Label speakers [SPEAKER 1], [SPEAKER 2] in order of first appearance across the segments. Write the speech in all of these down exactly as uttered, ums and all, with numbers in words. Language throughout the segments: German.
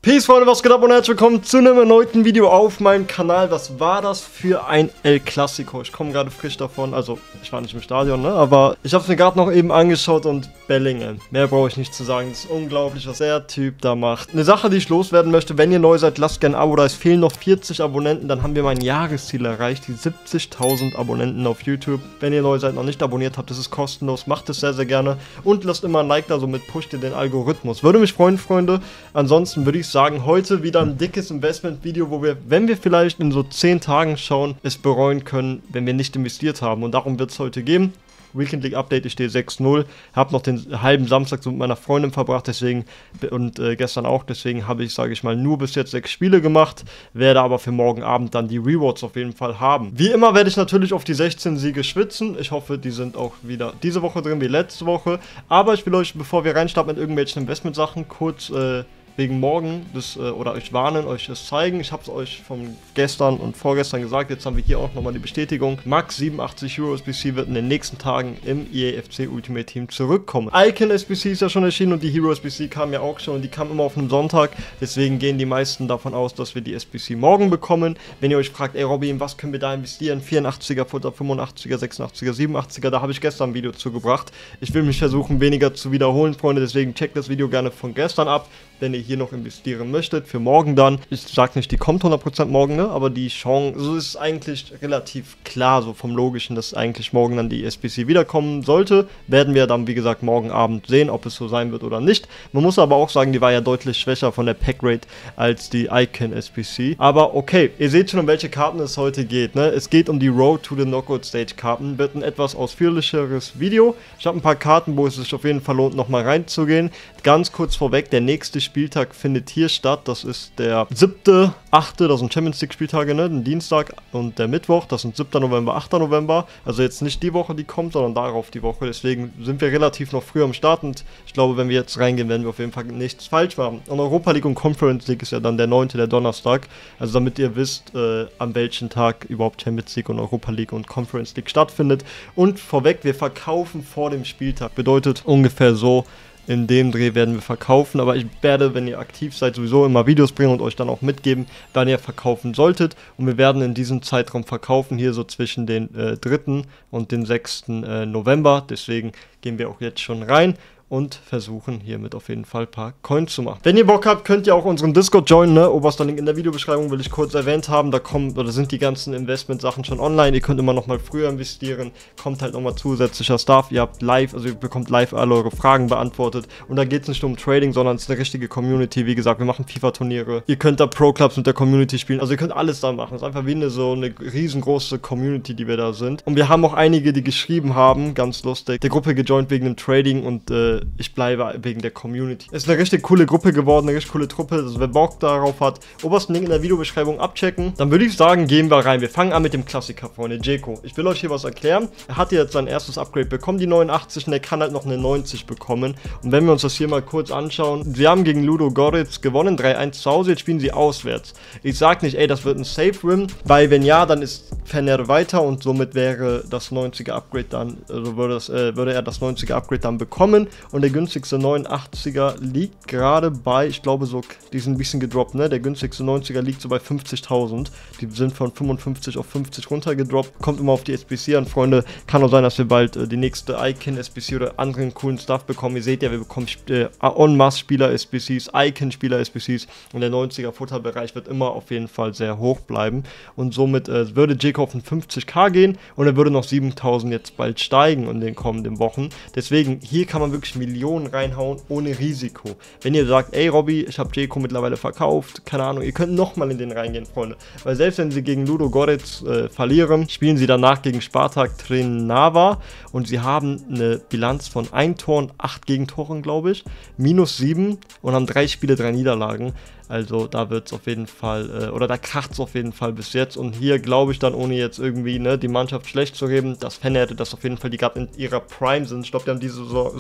[SPEAKER 1] Peace, Freunde, was geht ab und herzlich willkommen zu einem erneuten Video auf meinem Kanal. Was war das für ein El Clasico? Ich komme gerade frisch davon, also ich war nicht im Stadion, ne? Aber ich habe es mir gerade noch eben angeschaut und Bellingham. Mehr brauche ich nicht zu sagen. Das ist unglaublich, was der Typ da macht. Eine Sache, die ich loswerden möchte, wenn ihr neu seid, lasst gerne ein Abo da. Es fehlen noch vierzig Abonnenten, dann haben wir mein Jahresziel erreicht, die siebzigtausend Abonnenten auf YouTube. Wenn ihr neu seid, noch nicht abonniert habt, das ist kostenlos, macht es sehr, sehr gerne. Und lasst immer ein Like da, somit pusht ihr den Algorithmus. Würde mich freuen, Freunde. Ansonsten würde ich sagen, heute wieder ein dickes Investment-Video, wo wir, wenn wir vielleicht in so zehn Tagen schauen, es bereuen können, wenn wir nicht investiert haben. Und darum wird es heute gehen. Weekend League Update, ich stehe sechs null, habe noch den halben Samstag so mit meiner Freundin verbracht, deswegen, und äh, gestern auch, deswegen habe ich, sage ich mal, nur bis jetzt sechs Spiele gemacht, werde aber für morgen Abend dann die Rewards auf jeden Fall haben. Wie immer werde ich natürlich auf die sechzehn Siege schwitzen, ich hoffe, die sind auch wieder diese Woche drin, wie letzte Woche, aber ich will euch, bevor wir reinstarten mit irgendwelchen Investment-Sachen, kurz, äh, wegen morgen, das, äh, oder euch warnen, euch das zeigen. Ich habe es euch von gestern und vorgestern gesagt, jetzt haben wir hier auch nochmal die Bestätigung. Max siebenundachtzig Euro S B C wird in den nächsten Tagen im E A F C Ultimate Team zurückkommen. Icon S B C ist ja schon erschienen und die Hero S B C kam ja auch schon und die kam immer auf einen Sonntag. Deswegen gehen die meisten davon aus, dass wir die S B C morgen bekommen. Wenn ihr euch fragt, ey Robby, in was können wir da investieren? vierundachtziger Futter, fünfundachtziger, sechsundachtziger, siebenundachtziger, da habe ich gestern ein Video zugebracht. Ich will mich versuchen, weniger zu wiederholen, Freunde, deswegen checkt das Video gerne von gestern ab, wenn ihr hier noch investieren möchtet, für morgen dann. Ich sage nicht, die kommt hundert Prozent morgen, ne? Aber die Chance, so ist es eigentlich relativ klar, so vom Logischen, dass eigentlich morgen dann die S B C wiederkommen sollte. Werden wir dann, wie gesagt, morgen Abend sehen, ob es so sein wird oder nicht. Man muss aber auch sagen, die war ja deutlich schwächer von der Packrate als die Icon S B C. Aber okay, ihr seht schon, um welche Karten es heute geht, ne? Es geht um die Road to the Knockout Stage Karten. Wird ein etwas ausführlicheres Video. Ich habe ein paar Karten, wo es sich auf jeden Fall lohnt, nochmal reinzugehen. Ganz kurz vorweg, der nächste Spieltag findet hier statt. Das ist der siebte, achte, das sind Champions League Spieltage, ne? Den Dienstag und der Mittwoch, das sind siebter November, achter November. Also jetzt nicht die Woche, die kommt, sondern darauf die Woche. Deswegen sind wir relativ noch früh am Start und ich glaube, wenn wir jetzt reingehen, werden wir auf jeden Fall nichts falsch machen. Und Europa League und Conference League ist ja dann der neunte, der Donnerstag. Also damit ihr wisst, äh, an welchem Tag überhaupt Champions League und Europa League und Conference League stattfindet. Und vorweg, wir verkaufen vor dem Spieltag. Bedeutet ungefähr so, in dem Dreh werden wir verkaufen, aber ich werde, wenn ihr aktiv seid, sowieso immer Videos bringen und euch dann auch mitgeben, wann ihr verkaufen solltet. Und wir werden in diesem Zeitraum verkaufen, hier so zwischen den äh, dritten und den sechsten Äh, November. Deswegen gehen wir auch jetzt schon rein und versuchen hiermit auf jeden Fall ein paar Coins zu machen. Wenn ihr Bock habt, könnt ihr auch unseren Discord joinen, ne? Oberster Link in der Videobeschreibung will ich kurz erwähnt haben. Da kommen, oder sind die ganzen Investment-Sachen schon online. Ihr könnt immer noch mal früher investieren. Kommt halt nochmal zusätzlicher Stuff. Ihr habt live, also ihr bekommt live alle eure Fragen beantwortet. Und da geht es nicht nur um Trading, sondern es ist eine richtige Community. Wie gesagt, wir machen FIFA-Turniere. Ihr könnt da Pro-Clubs mit der Community spielen. Also ihr könnt alles da machen. Es ist einfach wie eine so eine riesengroße Community, die wir da sind. Und wir haben auch einige, die geschrieben haben, ganz lustig, der Gruppe gejoint wegen dem Trading und äh, ich bleibe wegen der Community. Es ist eine richtig coole Gruppe geworden, eine richtig coole Truppe. Also wer Bock darauf hat, obersten Link in der Videobeschreibung abchecken. Dann würde ich sagen, gehen wir rein. Wir fangen an mit dem Klassiker, Freunde, Dzeko. Ich will euch hier was erklären. Er hat jetzt sein erstes Upgrade bekommen, die neunundachtzig, und er kann halt noch eine neunzig bekommen. Und wenn wir uns das hier mal kurz anschauen, sie haben gegen Ludo Goretz gewonnen, drei eins zu Hause, jetzt spielen sie auswärts. Ich sag nicht, ey, das wird ein Safe-Win, weil wenn ja, dann ist Fener weiter und somit wäre das neunziger Upgrade dann, also würde, das, äh, würde er das neunziger Upgrade dann bekommen und der günstigste neunundachtziger liegt gerade bei, ich glaube so, die sind ein bisschen gedroppt, ne? Der günstigste neunziger liegt so bei fünfzigtausend. Die sind von fünfundfünfzig auf fünfzig runter gedroppt. Kommt immer auf die S B C an, Freunde. Kann auch sein, dass wir bald äh, die nächste Icon S B C oder anderen coolen Stuff bekommen. Ihr seht ja, wir bekommen äh, en masse Spieler S B Cs, Icon Spieler S B Cs und der neunziger Futterbereich wird immer auf jeden Fall sehr hoch bleiben. Und somit äh, würde Dzeko auf einen fünfzig K gehen und er würde noch siebentausend jetzt bald steigen in den kommenden Wochen. Deswegen, hier kann man wirklich Millionen reinhauen ohne Risiko. Wenn ihr sagt, ey Robby, ich habe Dzeko mittlerweile verkauft, keine Ahnung, ihr könnt nochmal in den reingehen, Freunde. Weil selbst wenn sie gegen Ludo Goretz äh, verlieren, spielen sie danach gegen Spartak Trnava und sie haben eine Bilanz von ein Tor und acht Gegentoren, glaube ich, minus sieben und haben drei Spiele, drei Niederlagen. Also da wird es auf jeden Fall, äh, oder da kracht es auf jeden Fall bis jetzt. Und hier glaube ich dann, ohne jetzt irgendwie ne, die Mannschaft schlecht zu reden, dass Fener, das auf jeden Fall, die gerade in ihrer Prime sind. Ich glaube, die haben diese Saison noch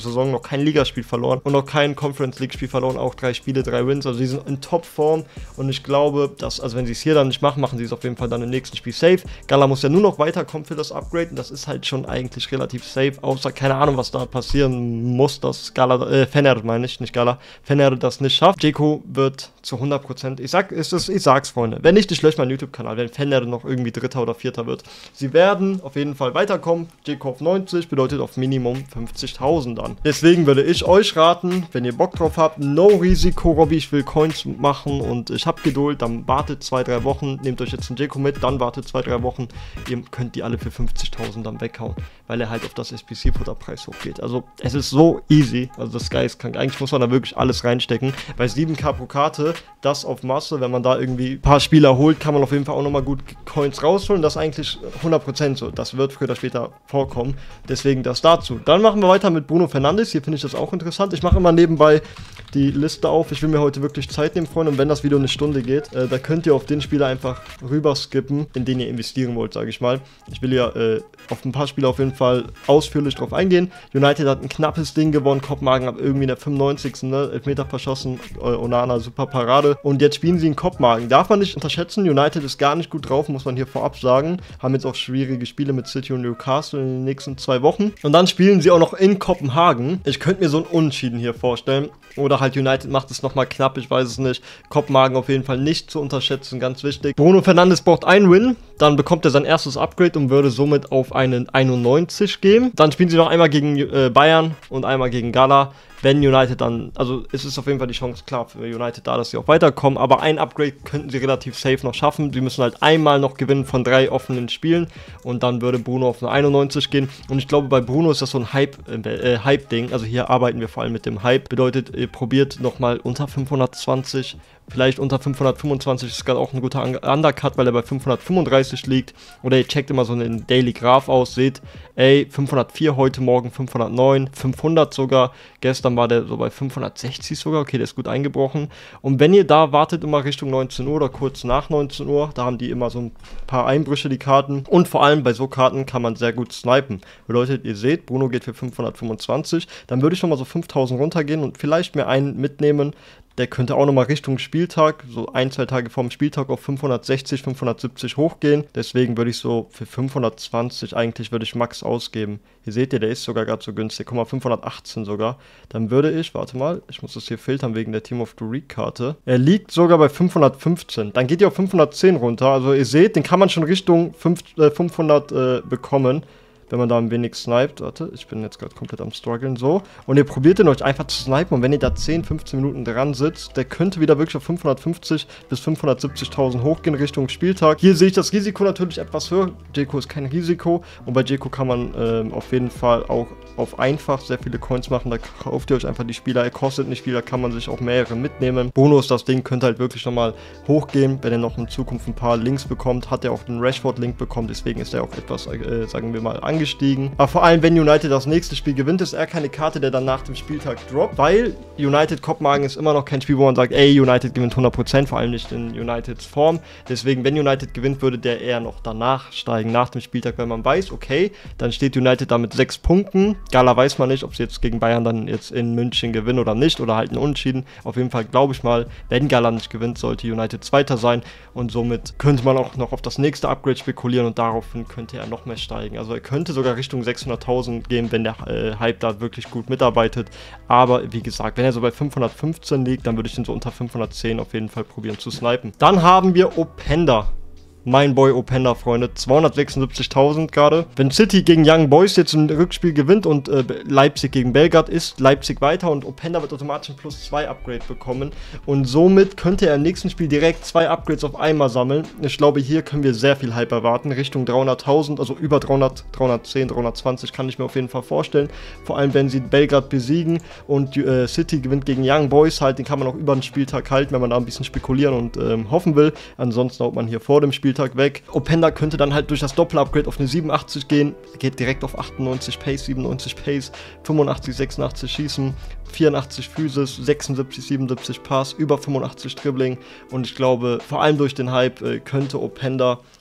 [SPEAKER 1] kein Ligaspiel verloren und noch kein Conference League Spiel verloren, auch drei Spiele, drei Wins, also sie sind in Topform und ich glaube, dass, also wenn sie es hier dann nicht machen, machen sie es auf jeden Fall dann im nächsten Spiel safe. Gala muss ja nur noch weiterkommen für das Upgrade und das ist halt schon eigentlich relativ safe, außer keine Ahnung, was da passieren muss, dass Gala, äh, Fener meine ich, nicht Gala, Fener das nicht schafft. Dzeko wird zu hundert Prozent, ich sag, ist es, ich sag's, Freunde, wenn nicht, ich lösche meinen YouTube-Kanal, wenn Fener noch irgendwie Dritter oder Vierter wird. Sie werden auf jeden Fall weiterkommen, Dzeko auf neunzig, bedeutet auf Minimum fünfzigtausend dann. Deswegen würde ich euch raten, wenn ihr Bock drauf habt, no Risiko, Robby, ich will Coins machen und ich habe Geduld, dann wartet zwei, drei Wochen, nehmt euch jetzt einen Dzeko mit, dann wartet zwei, drei Wochen, ihr könnt die alle für fünfzigtausend dann weghauen, weil er halt auf das S B C-Futterpreis hochgeht. Also es ist so easy, also das Sky ist krank, eigentlich muss man da wirklich alles reinstecken, bei sieben K pro Karte, das auf Masse, wenn man da irgendwie ein paar Spieler holt, kann man auf jeden Fall auch nochmal gut Coins rausholen, das ist eigentlich hundert Prozent so, das wird früher oder später vorkommen, deswegen das dazu. Dann machen wir weiter mit Bruno Fernandes, hier finde ich das auch interessant, ich mache immer nebenbei die Liste auf, ich will mir heute wirklich Zeit nehmen, Freunde, und wenn das Video eine Stunde geht, äh, da könnt ihr auf den Spieler einfach rüber skippen, in den ihr investieren wollt, sage ich mal. Ich will ja äh, auf ein paar Spieler auf jeden Fall ausführlich drauf eingehen. United hat ein knappes Ding gewonnen, Kopenhagen hat irgendwie in der fünfundneunzigsten Ne, Elfmeter verschossen, äh, Onana, super Parade. Und jetzt spielen sie in Kopenhagen. Darf man nicht unterschätzen, United ist gar nicht gut drauf, muss man hier vorab sagen. Haben jetzt auch schwierige Spiele mit City und Newcastle in den nächsten zwei Wochen. Und dann spielen sie auch noch in Kopenhagen. Ich könnte mir so ein Unentschieden hier vorstellen. Oder halt United macht es nochmal knapp, ich weiß es nicht. Kopenhagen auf jeden Fall nicht zu unterschätzen, ganz wichtig. Bruno Fernandes braucht einen Win, dann bekommt er sein erstes Upgrade und würde somit auf einen einundneunzig gehen. Dann spielen sie noch einmal gegen äh, Bayern und einmal gegen Gala. Wenn United dann, also es ist auf jeden Fall die Chance klar für United da, dass sie auch weiterkommen, aber ein Upgrade könnten sie relativ safe noch schaffen. Sie müssen halt einmal noch gewinnen von drei offenen Spielen und dann würde Bruno auf eine einundneunzig gehen. Und ich glaube, bei Bruno ist das so ein Hype, äh, Hype-Ding, also hier arbeiten wir vor allem mit dem Hype. Bedeutet, ihr probiert nochmal unter fünfhundertzwanzig, vielleicht unter fünfhundertfünfundzwanzig ist gerade auch ein guter Undercut, weil er bei fünfhundertfünfunddreißig liegt. Oder ihr checkt immer so einen Daily Graph aus, seht, ey, fünfhundertvier heute Morgen, fünfhundertneun, fünfhundert sogar. Gestern war der so bei fünfhundertsechzig sogar, okay, der ist gut eingebrochen. Und wenn ihr da wartet, immer Richtung neunzehn Uhr oder kurz nach neunzehn Uhr, da haben die immer so ein paar Einbrüche, die Karten. Und vor allem bei so Karten kann man sehr gut snipen. Bedeutet, ihr seht, Bruno geht für fünfhundertfünfundzwanzig. Dann würde ich nochmal so fünftausend runtergehen und vielleicht mir einen mitnehmen. Der könnte auch nochmal Richtung Spieltag, so ein, zwei Tage vorm Spieltag auf fünfhundertsechzig, fünfhundertsiebzig hochgehen. Deswegen würde ich so für fünfhundertzwanzig eigentlich würde ich Max ausgeben. Hier seht ihr, der ist sogar gerade so günstig. Guck mal, fünfhundertachtzehn sogar. Dann würde ich, warte mal, ich muss das hier filtern wegen der Team of the Week Karte. Er liegt sogar bei fünfhundertfünfzehn. Dann geht ihr auf fünfhundertzehn runter. Also ihr seht, den kann man schon Richtung fünfhundert äh, bekommen. Wenn man da ein wenig sniped, warte, ich bin jetzt gerade komplett am struggeln, so. Und ihr probiert den euch einfach zu snipen und wenn ihr da zehn, fünfzehn Minuten dran sitzt, der könnte wieder wirklich auf fünfhundertfünfzig bis fünfhundertsiebzigtausend hochgehen Richtung Spieltag. Hier sehe ich das Risiko natürlich etwas höher. Dzeko ist kein Risiko und bei Dzeko kann man ähm, auf jeden Fall auch auf einfach sehr viele Coins machen. Da kauft ihr euch einfach die Spieler, er kostet nicht viel, da kann man sich auch mehrere mitnehmen. Bonus, das Ding könnte halt wirklich nochmal hochgehen, wenn er noch in Zukunft ein paar Links bekommt, hat er auch den Rashford-Link bekommen, deswegen ist er auch etwas, äh, sagen wir mal, angestiegen. Gestiegen. Aber vor allem, wenn United das nächste Spiel gewinnt, ist er keine Karte, der dann nach dem Spieltag droppt, weil United Kopenhagen ist immer noch kein Spiel, wo man sagt, ey, United gewinnt hundert Prozent, vor allem nicht in Uniteds Form. Deswegen, wenn United gewinnt, würde der eher noch danach steigen, nach dem Spieltag, wenn man weiß, okay, dann steht United da mit sechs Punkten. Gala weiß man nicht, ob sie jetzt gegen Bayern dann jetzt in München gewinnen oder nicht, oder halt ein Unentschieden. Auf jeden Fall glaube ich mal, wenn Gala nicht gewinnt, sollte United Zweiter sein und somit könnte man auch noch auf das nächste Upgrade spekulieren und daraufhin könnte er noch mehr steigen. Also er könnte sogar Richtung sechshunderttausend gehen, wenn der äh, Hype da wirklich gut mitarbeitet. Aber wie gesagt, wenn er so bei fünfhundertfünfzehn liegt, dann würde ich den so unter fünfhundertzehn auf jeden Fall probieren zu snipen. Dann haben wir Openda. Mein Boy Openda, Freunde, zweihundertsechsundsiebzigtausend gerade. Wenn City gegen Young Boys jetzt ein Rückspiel gewinnt und äh, Leipzig gegen Belgrad ist, Leipzig weiter und Openda wird automatisch ein plus zwei Upgrade bekommen. Und somit könnte er im nächsten Spiel direkt zwei Upgrades auf einmal sammeln. Ich glaube, hier können wir sehr viel Hype erwarten, Richtung dreihunderttausend, also über dreihundert, dreihundertzehn, dreihundertzwanzig kann ich mir auf jeden Fall vorstellen. Vor allem, wenn sie Belgrad besiegen und äh, City gewinnt gegen Young Boys halt, den kann man auch über den Spieltag halten, wenn man da ein bisschen spekulieren und ähm, hoffen will. Ansonsten haut man hier vor dem Spiel weg. Openda könnte dann halt durch das Doppel-Upgrade auf eine siebenundachtzig gehen, geht direkt auf achtundneunzig Pace, siebenundneunzig Pace, fünfundachtzig, sechsundachtzig Schießen, vierundachtzig Physis, sechsundsiebzig, siebenundsiebzig Pass, über fünfundachtzig Dribbling und ich glaube, vor allem durch den Hype äh, könnte Openda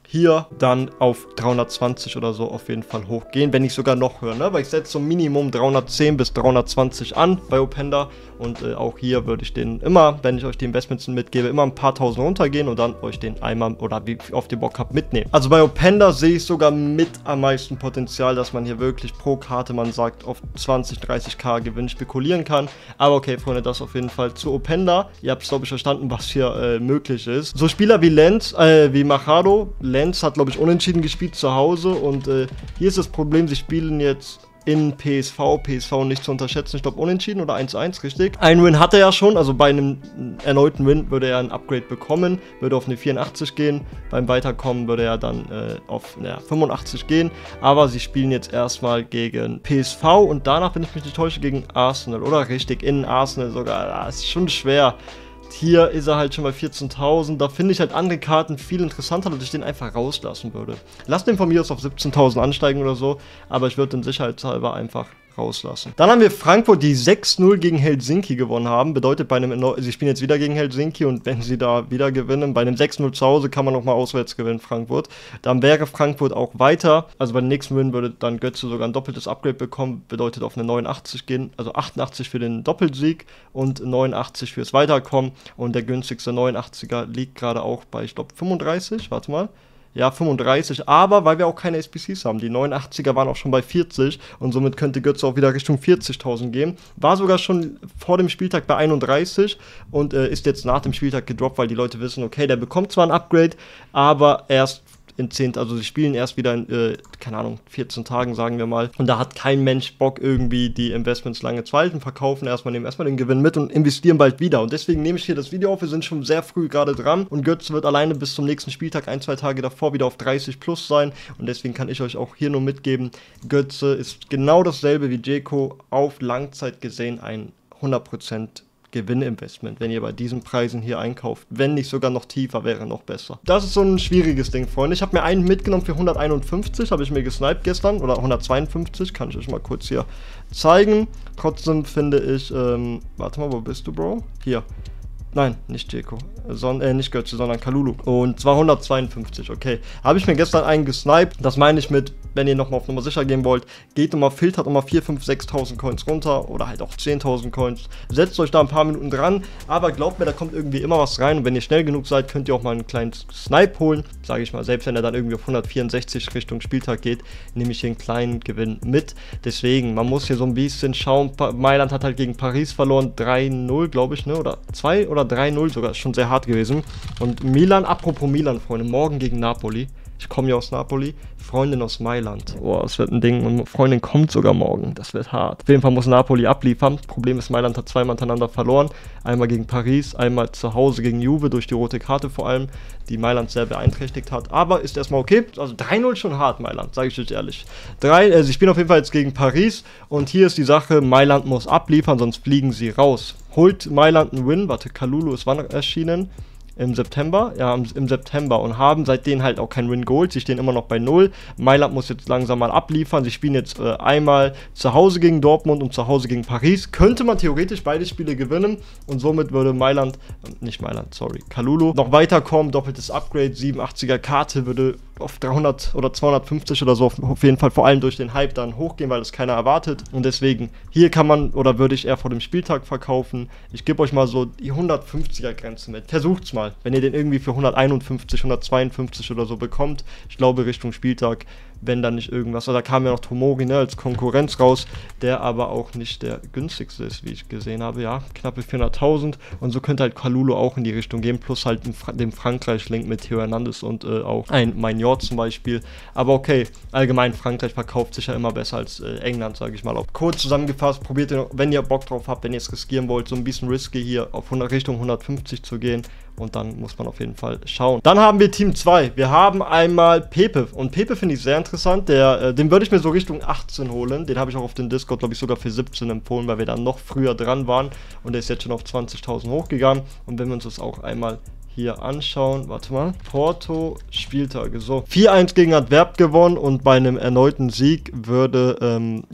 [SPEAKER 1] hier dann auf dreihundertzwanzig oder so auf jeden Fall hochgehen, wenn nicht sogar noch höher, ne? Weil ich setze so Minimum dreihundertzehn bis dreihundertzwanzig an bei Openda und äh, auch hier würde ich den immer, wenn ich euch die Investments mitgebe, immer ein paar tausend runtergehen und dann euch den einmal oder wie oft ihr Bock habt mitnehmen. Also bei Openda sehe ich sogar mit am meisten Potenzial, dass man hier wirklich pro Karte, man sagt, auf zwanzig, dreißig K Gewinn spekulieren kann. Aber okay, Freunde, das auf jeden Fall zu Openda. Ihr habt es, glaube ich, verstanden, was hier äh, möglich ist. So Spieler wie Lenz, äh, wie Machado, Lenz hat, glaube ich, unentschieden gespielt zu Hause und äh, hier ist das Problem, sie spielen jetzt in P S V, P S V nicht zu unterschätzen, ich glaube unentschieden oder eins eins, richtig. Ein Win hat er ja schon, also bei einem erneuten Win würde er ein Upgrade bekommen, würde auf eine vierundachtzig gehen, beim Weiterkommen würde er dann äh, auf ja, fünfundachtzig gehen, aber sie spielen jetzt erstmal gegen P S V und danach, wenn ich mich nicht täusche, gegen Arsenal, oder richtig, in Arsenal sogar, das ist schon schwer. Hier ist er halt schon bei vierzehntausend. Da finde ich halt andere Karten viel interessanter, dass ich den einfach rauslassen würde. Lass den von mir aus auf siebzehntausend ansteigen oder so, aber ich würde den sicherheitshalber einfach rauslassen. Dann haben wir Frankfurt, die sechs null gegen Helsinki gewonnen haben. Bedeutet bei einem, sie spielen jetzt wieder gegen Helsinki und wenn sie da wieder gewinnen, bei einem sechs null zu Hause kann man nochmal auswärts gewinnen, Frankfurt. Dann wäre Frankfurt auch weiter. Also bei dem nächsten Win würde dann Götze sogar ein doppeltes Upgrade bekommen. Bedeutet auf eine neunundachtzig gehen, also achtundachtzig für den Doppelsieg und neunundachtzig fürs Weiterkommen. Und der günstigste neunundachtziger liegt gerade auch bei, ich glaube, fünfunddreißig. Warte mal. Ja, fünfunddreißig, aber weil wir auch keine S B Cs haben. Die neunundachtziger waren auch schon bei vierzig und somit könnte Götze auch wieder Richtung vierzigtausend gehen. War sogar schon vor dem Spieltag bei einunddreißig und äh, ist jetzt nach dem Spieltag gedroppt, weil die Leute wissen, okay, der bekommt zwar ein Upgrade, aber erst in zehn, also sie spielen erst wieder in, äh, keine Ahnung, vierzehn Tagen, sagen wir mal. Und da hat kein Mensch Bock, irgendwie die Investments lange zu halten, verkaufen erstmal, nehmen erstmal den Gewinn mit und investieren bald wieder. Und deswegen nehme ich hier das Video auf, wir sind schon sehr früh gerade dran und Götze wird alleine bis zum nächsten Spieltag, ein, zwei Tage davor, wieder auf dreißig plus sein. Und deswegen kann ich euch auch hier nur mitgeben, Götze ist genau dasselbe wie Dzeko, auf Langzeit gesehen ein hundert Prozent Gewinninvestment, wenn ihr bei diesen Preisen hier einkauft. Wenn nicht sogar noch tiefer, wäre noch besser. Das ist so ein schwieriges Ding, Freunde. Ich habe mir einen mitgenommen für hunderteinundfünfzig, habe ich mir gesniped gestern, oder hundertzweiundfünfzig, kann ich euch mal kurz hier zeigen. Trotzdem finde ich, ähm, warte mal, wo bist du, Bro? Hier. Nein, nicht Dzeko, son äh, nicht Götze, sondern Kalulu. Und zwar hundertzweiundfünfzig, okay. Habe ich mir gestern einen gesniped. Das meine ich mit, wenn ihr nochmal auf Nummer sicher gehen wollt, geht nochmal, filtert nochmal viertausend, fünftausend, sechstausend Coins runter oder halt auch zehntausend Coins. Setzt euch da ein paar Minuten dran, aber glaubt mir, da kommt irgendwie immer was rein. Und wenn ihr schnell genug seid, könnt ihr auch mal einen kleinen Snipe holen. Sage ich mal, selbst wenn er dann irgendwie auf hundertvierundsechzig Richtung Spieltag geht, nehme ich hier einen kleinen Gewinn mit. Deswegen, man muss hier so ein bisschen schauen. Mailand hat halt gegen Paris verloren, drei null, glaube ich, ne? Oder zwei oder drei null sogar, ist schon sehr hart gewesen. Und Milan, apropos Milan, Freunde, morgen gegen Napoli. Ich komme ja aus Napoli, Freundin aus Mailand. Boah, das wird ein Ding und Freundin kommt sogar morgen, das wird hart. Auf jeden Fall muss Napoli abliefern. Problem ist, Mailand hat zweimal hintereinander verloren. Einmal gegen Paris, einmal zu Hause gegen Juve, durch die rote Karte vor allem, die Mailand sehr beeinträchtigt hat. Aber ist erstmal okay. Also drei null schon hart, Mailand, sage ich euch ehrlich. Drei, äh, sie spielen auf jeden Fall jetzt gegen Paris und hier ist die Sache, Mailand muss abliefern, sonst fliegen sie raus. Holt Mailand einen Win, warte, Kalulu ist wann erschienen? Im September, ja, im September und haben seitdem halt auch keinen Win geholt. Sie stehen immer noch bei null. Mailand muss jetzt langsam mal abliefern. Sie spielen jetzt äh, einmal zu Hause gegen Dortmund und zu Hause gegen Paris. Könnte man theoretisch beide Spiele gewinnen und somit würde Mailand, äh, nicht Mailand, sorry, Kalulu noch weiterkommen. Doppeltes Upgrade, siebenundachtziger Karte würde auf dreihundert oder zweihundertfünfzig oder so auf, auf jeden Fall vor allem durch den Hype dann hochgehen, weil das keiner erwartet. Und deswegen, hier kann man oder würde ich eher vor dem Spieltag verkaufen. Ich gebe euch mal so die hundertfünfziger Grenze mit. Versucht's mal, wenn ihr den irgendwie für hunderteinundfünfzig, hundertzweiundfünfzig oder so bekommt. Ich glaube Richtung Spieltag, wenn dann nicht irgendwas. Also da kam ja noch Tomori, ne, als Konkurrenz raus, der aber auch nicht der günstigste ist, wie ich gesehen habe. Ja, knappe vierhunderttausend. Und so könnte halt Kalulu auch in die Richtung gehen, plus halt dem Frankreich-Link mit Theo Hernandez und äh, auch ein Maignan zum Beispiel. Aber okay, allgemein Frankreich verkauft sich ja immer besser als äh, England, sage ich mal. Auch kurz zusammengefasst, probiert ihr, wenn ihr Bock drauf habt, wenn ihr es riskieren wollt, so ein bisschen risky hier auf hundert, Richtung hundertfünfzig zu gehen. Und dann muss man auf jeden Fall schauen. Dann haben wir Team zwei. Wir haben einmal Pepe. Und Pepe finde ich sehr interessant. Der, äh, den würde ich mir so Richtung achtzehn holen. Den habe ich auch auf den Discord, glaube ich, sogar für siebzehn empfohlen, weil wir dann noch früher dran waren. Und der ist jetzt schon auf zwanzigtausend hochgegangen. Und wenn wir uns das auch einmal hier anschauen, warte mal, Porto, Spieltage, so. vier eins gegen Antwerp gewonnen und bei einem erneuten Sieg würde, ähm, ja,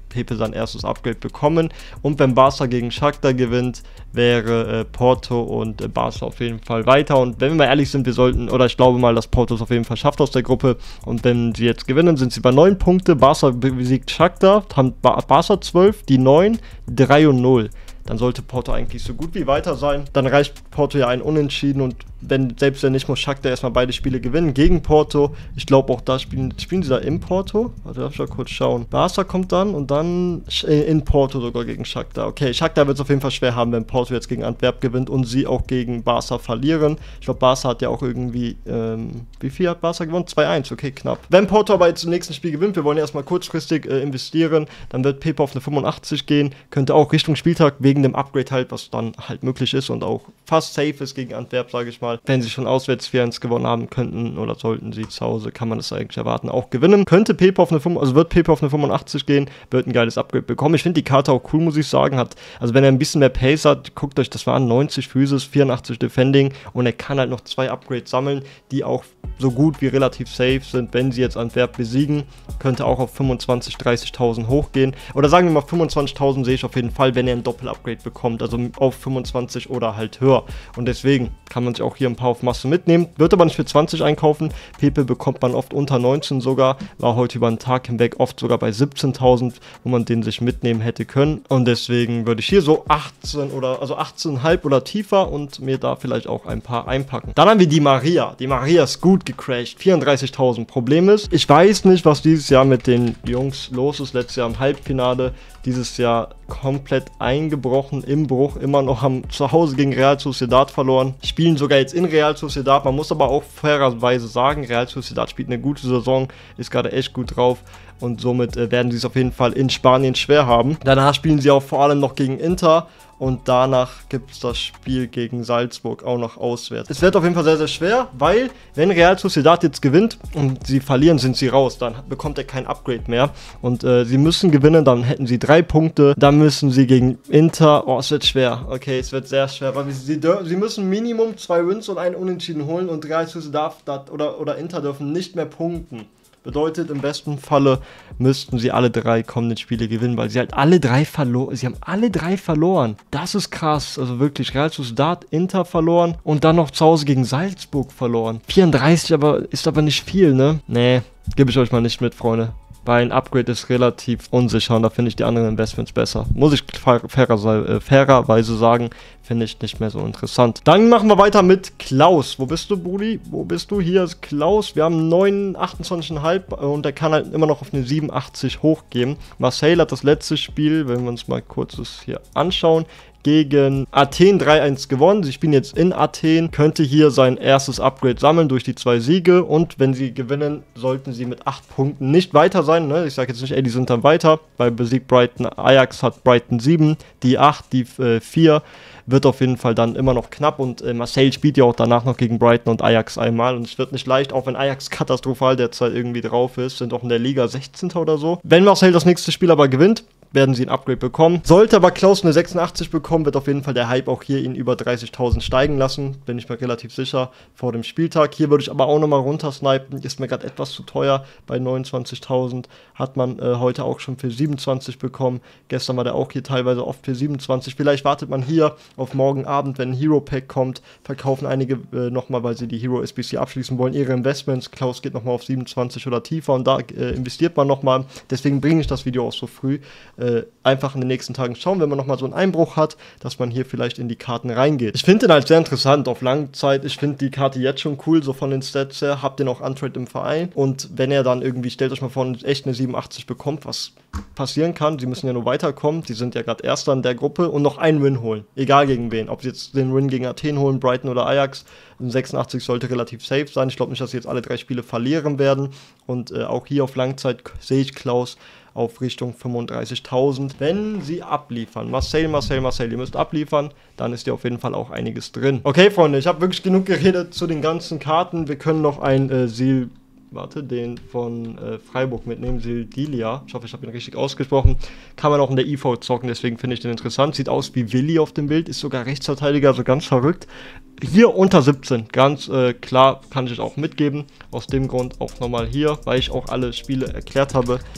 [SPEAKER 1] Pepe sein erstes Upgrade bekommen. Und wenn Barca gegen Shakhtar gewinnt, wäre äh, Porto und äh, Barca auf jeden Fall weiter. Und wenn wir mal ehrlich sind, wir sollten, oder ich glaube mal, dass Porto es auf jeden Fall schafft aus der Gruppe. Und wenn sie jetzt gewinnen, sind sie bei neun Punkte. Barca besiegt Shakhtar, haben ba Barca zwölf, die neun, drei und null. Dann sollte Porto eigentlich so gut wie weiter sein. Dann reicht Porto ja ein Unentschieden und wenn, selbst wenn nicht, muss Shakhtar erstmal beide Spiele gewinnen gegen Porto. Ich glaube auch da spielen, spielen sie da in Porto. Warte, darf ich mal kurz schauen. Barca kommt dann und dann in Porto sogar gegen Shakhtar. Okay, Shakhtar wird es auf jeden Fall schwer haben, wenn Porto jetzt gegen Antwerp gewinnt und sie auch gegen Barca verlieren. Ich glaube, Barca hat ja auch irgendwie, ähm, wie viel hat Barca gewonnen? zwei eins, okay, knapp. Wenn Porto aber jetzt im nächsten Spiel gewinnt, wir wollen ja erstmal kurzfristig äh, investieren, dann wird Pepe auf eine fünfundachtzig gehen, könnte auch Richtung Spieltag wegen dem Upgrade halt, was dann halt möglich ist und auch fast safe ist gegen Antwerp, sage ich mal. Wenn sie schon auswärts vier eins gewonnen haben könnten oder sollten sie zu Hause, kann man das eigentlich erwarten, auch gewinnen. Könnte Pepe auf eine fünfundachtzig, also wird Pepe auf eine fünfundachtzig gehen, wird ein geiles Upgrade bekommen. Ich finde die Karte auch cool, muss ich sagen. Hat, also wenn er ein bisschen mehr Pace hat, guckt euch das mal an, neunzig Physis, vierundachtzig Defending und er kann halt noch zwei Upgrades sammeln, die auch so gut wie relativ safe sind, wenn sie jetzt Antwerp besiegen. Könnte auch auf fünfundzwanzig, dreißigtausend hochgehen. Oder sagen wir mal fünfundzwanzigtausend sehe ich auf jeden Fall, wenn er ein Doppel-Upgrade bekommt, also auf fünfundzwanzig oder halt höher. Und deswegen kann man sich auch hier ein paar auf Masse mitnehmen. Wird aber nicht für zwanzig einkaufen. Pepe bekommt man oft unter neunzehn sogar. War heute über den Tag hinweg oft sogar bei siebzehntausend, wo man den sich mitnehmen hätte können. Und deswegen würde ich hier so achtzehn oder also achtzehn Komma fünf oder tiefer und mir da vielleicht auch ein paar einpacken. Dann haben wir die Maria. Die Maria ist gut gecrashed. vierunddreißigtausend. Problem ist, ich weiß nicht, was dieses Jahr mit den Jungs los ist. Letztes Jahr im Halbfinale. Dieses Jahr komplett eingebrochen, im Bruch, immer noch haben zu Hause gegen Real Sociedad verloren, spielen sogar jetzt in Real Sociedad, man muss aber auch fairerweise sagen, Real Sociedad spielt eine gute Saison, ist gerade echt gut drauf und somit äh, werden sie es auf jeden Fall in Spanien schwer haben. Danach spielen sie auch vor allem noch gegen Inter und danach gibt es das Spiel gegen Salzburg auch noch auswärts. Es wird auf jeden Fall sehr, sehr schwer, weil wenn Real Sociedad jetzt gewinnt und sie verlieren, sind sie raus, dann bekommt er kein Upgrade mehr und äh, sie müssen gewinnen, dann hätten sie drei Punkte, dann müssen sie gegen Inter, oh, es wird schwer, okay, es wird sehr schwer, weil sie, sie müssen Minimum zwei Wins und einen Unentschieden holen und Real Sociedad oder, oder Inter dürfen nicht mehr punkten. Bedeutet, im besten Falle müssten sie alle drei kommenden Spiele gewinnen, weil sie halt alle drei verloren, sie haben alle drei verloren. Das ist krass, also wirklich, Real Sociedad, Inter verloren und dann noch zu Hause gegen Salzburg verloren. vierunddreißig aber ist aber nicht viel, ne? Nee, gebe ich euch mal nicht mit, Freunde. Weil ein Upgrade ist relativ unsicher und da finde ich die anderen Investments besser. Muss ich fairer, äh, fairerweise sagen, finde ich nicht mehr so interessant. Dann machen wir weiter mit Klaus. Wo bist du, Brudi? Wo bist du? Hier ist Klaus. Wir haben neun, achtundzwanzig Komma fünf und der kann halt immer noch auf eine siebenundachtzig hochgehen. Marseille hat das letzte Spiel, wenn wir uns mal kurz das hier anschauen, gegen Athen drei eins gewonnen. Sie spielen jetzt in Athen, könnte hier sein erstes Upgrade sammeln durch die zwei Siege und wenn sie gewinnen, sollten sie mit acht Punkten nicht weiter sein. Ne? Ich sage jetzt nicht, ey, die sind dann weiter, weil besiegt Brighton, Ajax hat Brighton sieben, die acht, die äh, vier. Wird auf jeden Fall dann immer noch knapp und äh, Marseille spielt ja auch danach noch gegen Brighton und Ajax einmal und es wird nicht leicht, auch wenn Ajax katastrophal derzeit irgendwie drauf ist, sind auch in der Liga sechzehnter oder so. Wenn Marseille das nächste Spiel aber gewinnt, werden sie ein Upgrade bekommen. Sollte aber Klaus eine sechsundachtzig bekommen, wird auf jeden Fall der Hype auch hier ihn über dreißigtausend steigen lassen. Bin ich mir relativ sicher vor dem Spieltag. Hier würde ich aber auch nochmal runtersnipen. Ist mir gerade etwas zu teuer. Bei neunundzwanzigtausend hat man äh, heute auch schon für siebenundzwanzig bekommen. Gestern war der auch hier teilweise oft für siebenundzwanzig. Vielleicht wartet man hier auf morgen Abend, wenn ein Hero Pack kommt. Verkaufen einige äh, nochmal, weil sie die Hero S B C abschließen wollen, ihre Investments. Klaus geht nochmal auf siebenundzwanzig oder tiefer und da äh, investiert man nochmal. Deswegen bringe ich das Video auch so früh. Äh, einfach in den nächsten Tagen schauen, wenn man nochmal so einen Einbruch hat, dass man hier vielleicht in die Karten reingeht. Ich finde den halt sehr interessant auf Langzeit. Ich finde die Karte jetzt schon cool, so von den Stats her. Habt den auch Untrade im Verein. Und wenn er dann irgendwie, stellt euch mal vor, echt eine siebenundachtzig bekommt, was passieren kann, sie müssen ja nur weiterkommen, die sind ja gerade Erster in der Gruppe und noch einen Win holen. Egal gegen wen. Ob sie jetzt den Win gegen Athen holen, Brighton oder Ajax. sechsundachtzig sollte relativ safe sein. Ich glaube nicht, dass sie jetzt alle drei Spiele verlieren werden. Und äh, auch hier auf Langzeit sehe ich Klaus auf Richtung fünfunddreißigtausend. Wenn sie abliefern, Marseille, Marseille, Marseille, ihr müsst abliefern, dann ist ja auf jeden Fall auch einiges drin. Okay, Freunde, ich habe wirklich genug geredet zu den ganzen Karten. Wir können noch ein äh, Sil... Warte, den von äh, Freiburg mitnehmen, Sildilia. Ich hoffe, ich habe ihn richtig ausgesprochen. Kann man auch in der I V zocken, deswegen finde ich den interessant. Sieht aus wie Willi auf dem Bild, ist sogar Rechtsverteidiger, also ganz verrückt. Hier unter siebzehn, ganz äh, klar, kann ich es auch mitgeben. Aus dem Grund auch nochmal hier, weil ich auch alle Spiele erklärt habe.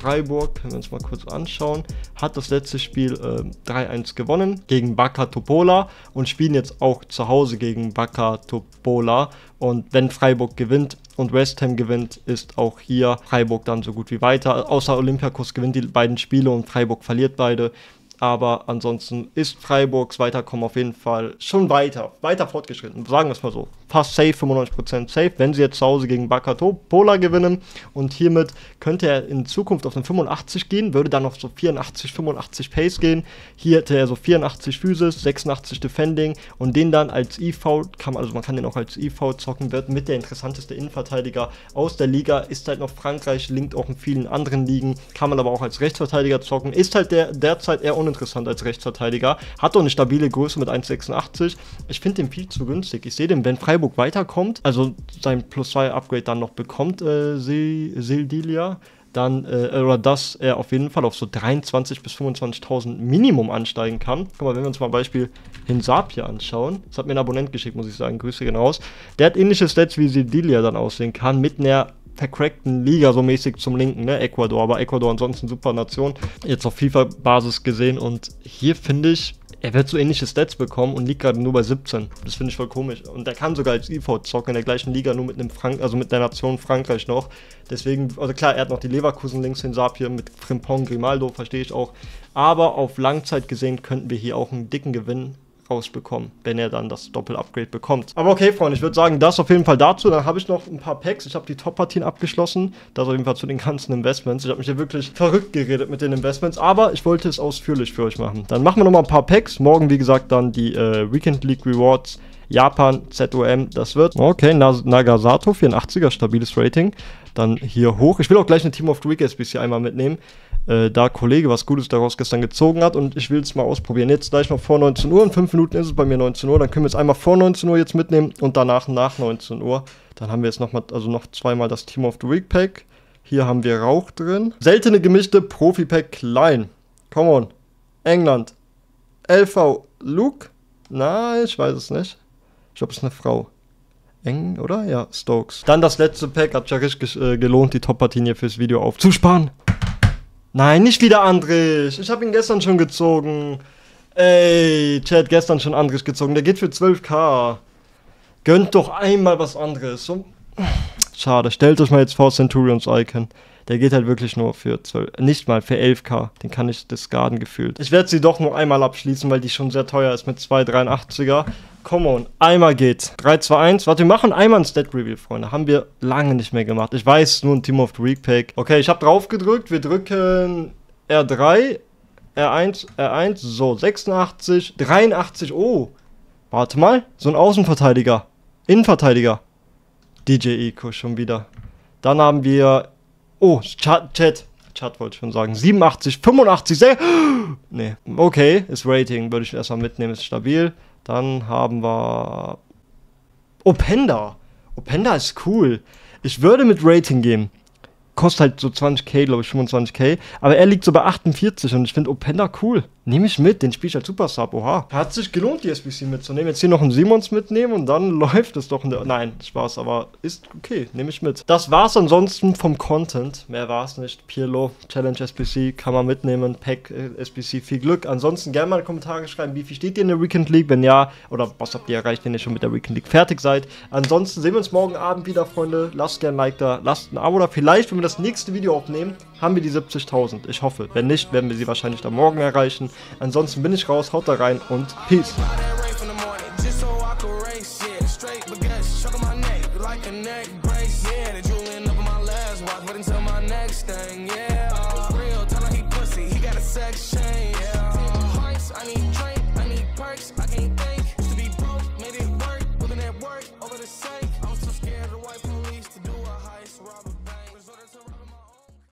[SPEAKER 1] Freiburg, können wir uns mal kurz anschauen, hat das letzte Spiel äh, drei eins gewonnen gegen Baka Topola und spielen jetzt auch zu Hause gegen Baka Topola. Und wenn Freiburg gewinnt und West Ham gewinnt, ist auch hier Freiburg dann so gut wie weiter. Außer Olympiakos gewinnt die beiden Spiele und Freiburg verliert beide. Aber ansonsten ist Freiburgs Weiterkommen auf jeden Fall schon weiter, weiter fortgeschritten. Sagen wir es mal so. Fast safe, fünfundneunzig Prozent safe, wenn sie jetzt zu Hause gegen Baka Topola gewinnen. Und hiermit könnte er in Zukunft auf eine fünfundachtzig gehen, würde dann auf so vierundachtzig, fünfundachtzig Pace gehen. Hier hätte er so vierundachtzig Physis, sechsundachtzig Defending und den dann als I V, kann man, also man kann den auch als I V zocken, wird mit der interessanteste Innenverteidiger aus der Liga. Ist halt noch Frankreich, linkt auch in vielen anderen Ligen, kann man aber auch als Rechtsverteidiger zocken. Ist halt der derzeit eher uninteressant als Rechtsverteidiger. Hat doch eine stabile Größe mit eins Komma sechsundachtzig. Ich finde den viel zu günstig. Ich sehe den, wenn Freiburg weiterkommt, also sein Plus zwei Upgrade dann noch bekommt, äh, Sildilia, dann, äh, oder dass er auf jeden Fall auf so dreiundzwanzigtausend bis fünfundzwanzigtausend Minimum ansteigen kann. Guck mal, wenn wir uns mal Beispiel Hinsap hier anschauen, das hat mir ein Abonnent geschickt, muss ich sagen, Grüße gehen raus, der hat ähnliche Stats wie Sildilia dann aussehen kann, mit einer vercrackten Liga so mäßig zum Linken, ne, Ecuador, aber Ecuador ansonsten super Nation, jetzt auf FIFA-Basis gesehen und hier finde ich, er wird so ähnliche Stats bekommen und liegt gerade nur bei siebzehn. Das finde ich voll komisch. Und er kann sogar als I V zocken in der gleichen Liga, nur mit einem Frank also mit der Nation Frankreich noch. Deswegen, also klar, er hat noch die Leverkusen links, den Saab hier mit Frimpong, Grimaldo, verstehe ich auch. Aber auf Langzeit gesehen könnten wir hier auch einen dicken Gewinn rausbekommen, wenn er dann das Doppel-Upgrade bekommt. Aber okay, Freunde, ich würde sagen, das auf jeden Fall dazu. Dann habe ich noch ein paar Packs. Ich habe die Top-Partien abgeschlossen. Das auf jeden Fall zu den ganzen Investments. Ich habe mich hier wirklich verrückt geredet mit den Investments, aber ich wollte es ausführlich für euch machen. Dann machen wir nochmal ein paar Packs. Morgen, wie gesagt, dann die äh, Weekend League Rewards. Japan, Z O M, das wird. Okay, Nagasato, vierundachtziger, stabiles Rating. Dann hier hoch. Ich will auch gleich eine Team of the Week S B C einmal mitnehmen. Äh, da Kollege was Gutes daraus gestern gezogen hat und ich will es mal ausprobieren. Jetzt gleich noch vor neunzehn Uhr. In fünf Minuten ist es bei mir neunzehn Uhr. Dann können wir es einmal vor neunzehn Uhr jetzt mitnehmen und danach nach neunzehn Uhr. Dann haben wir jetzt nochmal, also noch zweimal das Team of the Week Pack. Hier haben wir Rauch drin. Seltene gemischte Profi-Pack klein. Come on. England. L V. Luke? Nein, ich weiß es nicht. Ich glaube, es ist eine Frau. Eng, oder? Ja, Stokes. Dann das letzte Pack. Hat ja richtig äh, gelohnt, die Top-Partien hier fürs Video aufzusparen. Nein, nicht wieder Andrich. Ich habe ihn gestern schon gezogen. Ey, Chat, gestern schon Andrich gezogen. Der geht für zwölf K. Gönnt doch einmal was anderes. So. Schade. Stellt euch mal jetzt vor, Centurions Icon. Der geht halt wirklich nur für zwölf, nicht mal für elf K. Den kann ich discarden gefühlt. Ich werde sie doch nur einmal abschließen, weil die schon sehr teuer ist mit zwei dreiundachtziger. Come on, einmal geht. drei, zwei, eins. Warte, wir machen einmal ein Stat-Reveal, Freunde. Haben wir lange nicht mehr gemacht. Ich weiß, nur ein Team of the Week Pack. Okay, ich habe drauf gedrückt. Wir drücken R drei, R eins, R eins. So, sechsundachtzig, dreiundachtzig. Oh, warte mal. So ein Außenverteidiger. Innenverteidiger. D J Eco schon wieder. Dann haben wir... Oh, Chat, Chat. Chat wollte ich schon sagen. siebenundachtzig, fünfundachtzig, sehr... Nee, okay, ist Rating. Würde ich erstmal mitnehmen, ist stabil. Dann haben wir... Openda. Openda ist cool. Ich würde mit Rating gehen. Kostet halt so zwanzig K, glaube ich, fünfundzwanzig K. Aber er liegt so bei achtundvierzig und ich finde Openda cool. Nehme ich mit, den spiele ich als Super Sub. Oha. Hat sich gelohnt, die S B C mitzunehmen. Jetzt hier noch einen Simons mitnehmen und dann läuft es doch in der... Nein, Spaß, aber ist okay. Nehme ich mit. Das war's ansonsten vom Content. Mehr war's nicht. Pirlo, Challenge S B C, kann man mitnehmen. Pack äh, S B C, viel Glück. Ansonsten gerne mal in die Kommentare schreiben, wie viel steht ihr in der Weekend League? Wenn ja, oder was habt ihr erreicht, wenn ihr schon mit der Weekend League fertig seid? Ansonsten sehen wir uns morgen Abend wieder, Freunde. Lasst gerne ein Like da, lasst ein Abo da. Vielleicht, wenn wir das nächste Video aufnehmen, haben wir die siebzigtausend. Ich hoffe. Wenn nicht, werden wir sie wahrscheinlich dann morgen erreichen. Ansonsten bin ich raus, haut da rein und Peace.